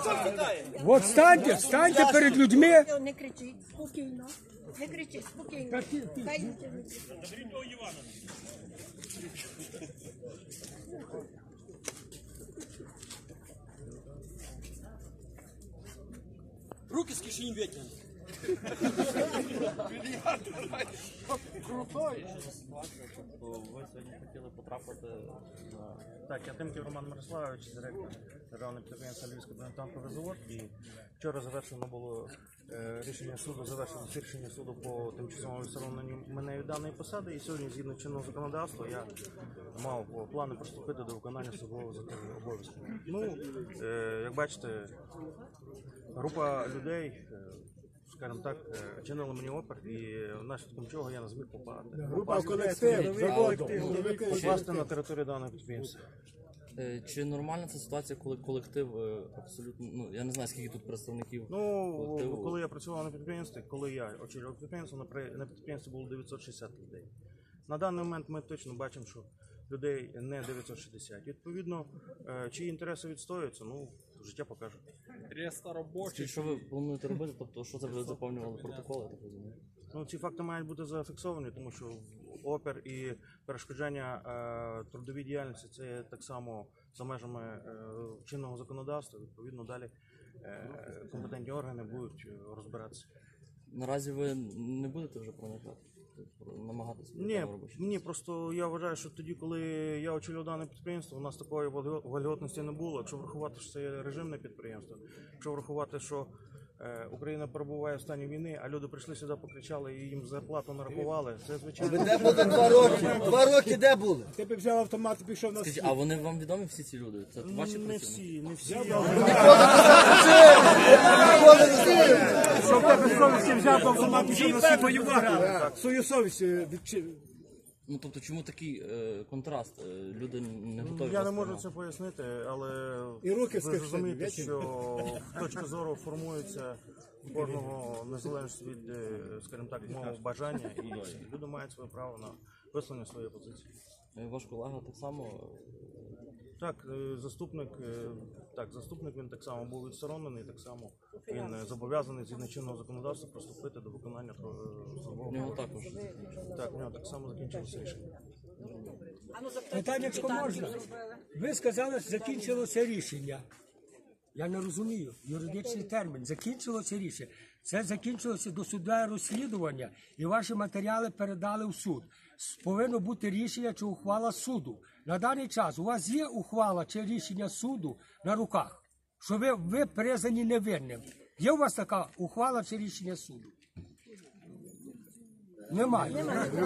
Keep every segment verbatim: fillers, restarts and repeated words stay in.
От станьте, станьте перед людьми. Не кричіть, спокійно. Не кричіть, спокійно. Хай руки з кишені витягни. Ви сьогодні хотіли потрапити на... Так, я Тимків Роман Мирославович, директор державного підприємства Львівський бронетанковий завод. І вчора завершено було е, рішення суду, завершено рішення суду по тимчасовому відстороненню мене від даної посади. І сьогодні, згідно чинного законодавства, я мав по плану приступити до виконання службових обов'язків. Ну, е, як бачите, група людей, скажімо так, чинили мені опір, і наслідком чого я не зміг попасти. Група колектив, заводу. Попасти на територію даного підприємства. Чи нормальна ця ситуація, коли колектив абсолютно, ну я не знаю, скільки тут представників? Ну, колективу? Коли я працював на підприємстві, коли я очолював підприємство, на підприємстві було дев'ятсот шістдесят людей. На даний момент ми точно бачимо, що людей не дев'ятсот шістдесят. Відповідно, чиї інтереси відстоюються, ну, життя покаже. Скажіть, що ви плануєте робити? Тобто, що це ви заповнювали протоколи, так розумію? Ну, ці факти мають бути зафіксовані, тому що опір і перешкоджання е, трудовій діяльності – це так само за межами е, чинного законодавства. Відповідно, далі е, компетентні органи будуть розбиратися. Наразі ви не будете вже проникати? Намагатися? Ні, ні, просто я вважаю, що тоді, коли я очолював дане підприємство, у нас такої вольготності не було. Якщо врахувати, що це є режимне підприємство, якщо врахувати, що е, Україна перебуває в стані війни, а люди прийшли сюди, покричали і їм зарплату нарахували, це звичайно... Ви де були два роки? Два роки де були? Ти б взяв автомат і пішов на Скажіть, а вони вам відомі всі ці люди? Це ваші Не працівники? всі, не всі. Щоб тебе совісті взяв автомат і пішов на себе воювати. Свою совість відчив. Ну, тобто, чому такий е, контраст? Е, люди не готові? Я вас не можу приймати? це пояснити, але І руки ви розумієте, що точка зору формується у кожного незалежно від, скажімо так, мого бажання, і люди мають своє право на висловлення своєї позиції. Е, Ваш колега так само? Так, е, заступник, е, так, заступник він так само був відсторонений, так само він е, зобов'язаний згідно чинного законодавства приступити до виконання е, службового У нього обов'язку. також. Так, у нього так само закінчилося рішення. Питаннячко можна? Ви сказали, що закінчилося рішення. Я не розумію. Юридичний термін. Закінчилося рішення. Це закінчилося досудове розслідування, і ваші матеріали передали в суд. Повинно бути рішення чи ухвала суду. На даний час у вас є ухвала чи рішення суду на руках, що ви, ви признані невинним. Є у вас така ухвала чи рішення суду? Немає.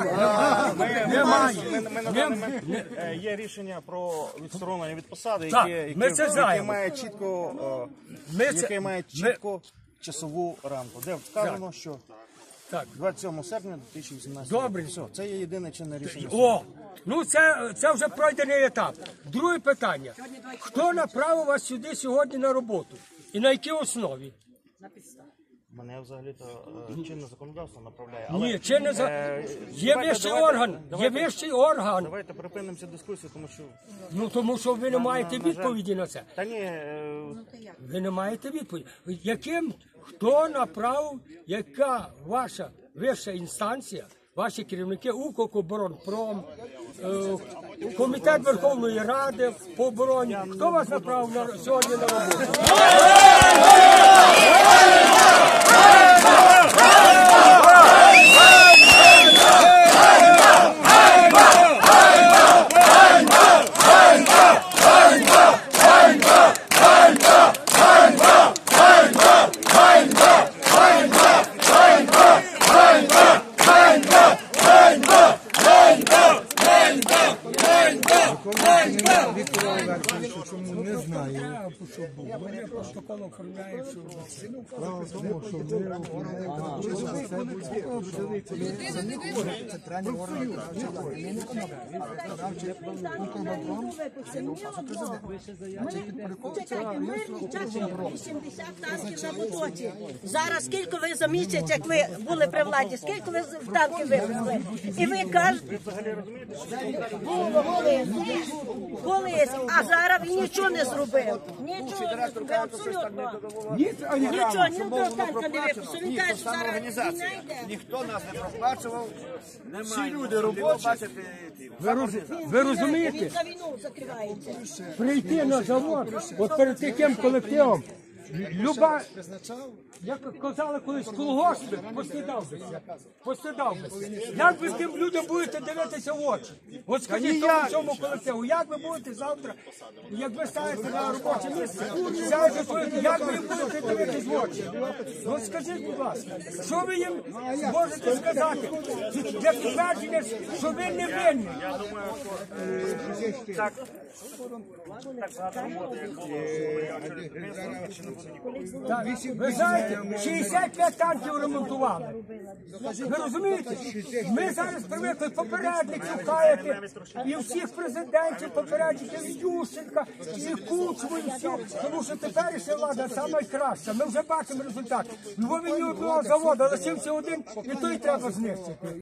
Немає. Є рішення про відсторонення від посади, Так, яке, ми це яке, знаємо. яке має чітко, Ми е, це- яке має ми- чітко часову рамку, де вказано, що Так. двадцять сьомого серпня дві тисячі вісімнадцятого року. Добре. Все, це є єдине чинне рішення. О, ну це, це вже пройдений етап. Друге питання. Хто направив вас сюди сьогодні на роботу? І на якій основі? Мене взагалі-то е, чинне законодавство направляє. Ні, чи не за... е, Є давайте- вищий давайте- орган, є давайте- вищий орган. Давайте припинимо цю дискусію, тому що... Ну тому що ви не маєте на жаль. відповіді на це. Та ні, е, Ви не маєте відповіді. Яким, хто направив, яка ваша вища інстанція, ваші керівники, Укркоборонпром, е, Комітет Верховної Ради по обороні, хто вас направив на, сьогодні на роботу? Чому не знаю. Вони протокол оформляють, що Справа в тому, що ми центральні органи виконавчої вісімдесят танків на потоці. Зараз скільки ви за місяць, як ви були при владі, скільки ви танків вивезли? І ви кажете, було колись, колись, а зараз ви нічого не зробили. зробив. Нічого не зробив, абсолютно. Ні, а ні, Нічого, ні одного танка не випустив. Він каже, що зараз війна йде. Ніхто нас не проплачував. Всі люди Ну, робочі. ви, роз- ви розумієте? Він за війну закривається. Прийти на завод, от перед таким колективом, люба, як казали колись, колгоспи, постидав бися, постидав бися. Як ви тим людям будете дивитися в очі? От скажіть тому цьому колективу, як ви будете завтра, як ви ставите на робоче місце, сядете, будете, як ви їм будете дивитися в очі? От скажіть, будь ласка, що ви їм можете сказати для підтвердження, що ви не винні? Я думаю, що так, так багато роботи, як було через підприємство, не буде ніколи. Так, ви знаєте, шістдесят п'ять танків ремонтували. Ви розумієте? Ми зараз привикли попередників каяти, і всіх президентів попередників, і Ющенка, і Кучму, і всіх. Тому що теперішня влада найкраща. Ми вже бачимо результат. В Львові ні одного заводу, лишився один, і той треба знищити.